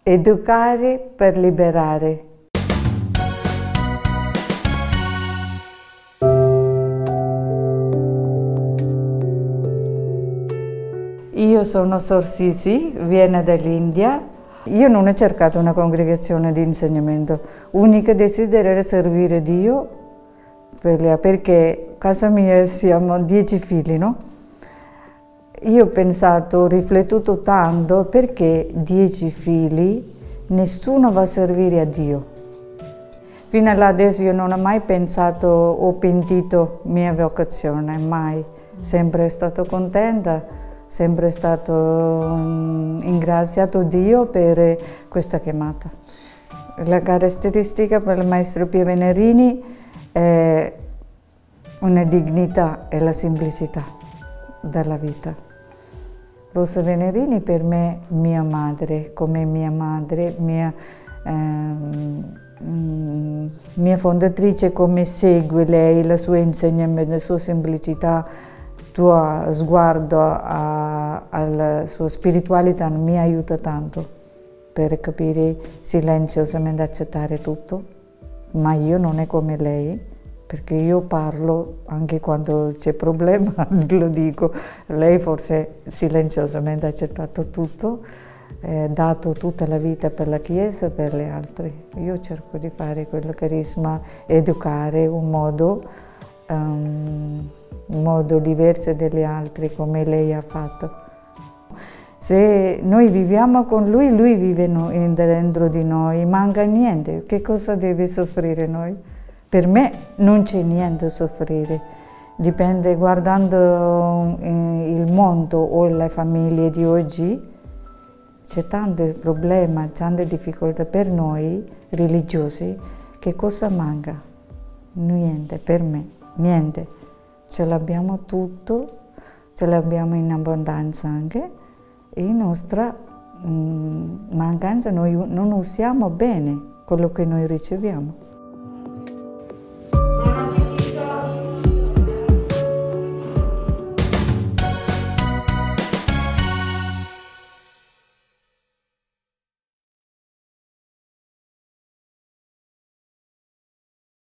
Educare per liberare. Io sono Sor Sisi, viene dall'India. Io non ho cercato una congregazione di insegnamento, l'unico desiderio era servire Dio, perché a casa mia siamo 10 figli, no? Io ho pensato, ho riflettuto tanto, perché 10 figli, nessuno va a servire a Dio. Fino ad adesso io non ho mai pensato, ho pentito mia vocazione, mai. Sempre stato contenta, sempre stato ringraziato Dio per questa chiamata. La caratteristica per il maestro Pio Venerini è una dignità e la semplicità della vita. Rosa Venerini per me è mia madre, come mia madre, mia fondatrice, come segue lei, il suo insegnamento, la sua semplicità, il tuo sguardo alla sua spiritualità mi aiuta tanto per capire silenziosamente accettare tutto, ma io non è come lei. Perché io parlo anche quando c'è problema, lo dico. Lei forse silenziosamente ha accettato tutto, dato tutta la vita per la Chiesa e per le altre. Io cerco di fare quel carisma, educare un modo diverso dagli altri, come lei ha fatto. Se noi viviamo con lui, lui vive dentro di noi, manca niente. Che cosa deve soffrire noi? Per me non c'è niente da soffrire, dipende, guardando il mondo o le famiglie di oggi, c'è tanti problemi, tante difficoltà per noi religiosi. Che cosa manca? Niente, per me, niente. Ce l'abbiamo tutto, ce l'abbiamo in abbondanza anche, e la nostra mancanza noi non usiamo bene quello che noi riceviamo.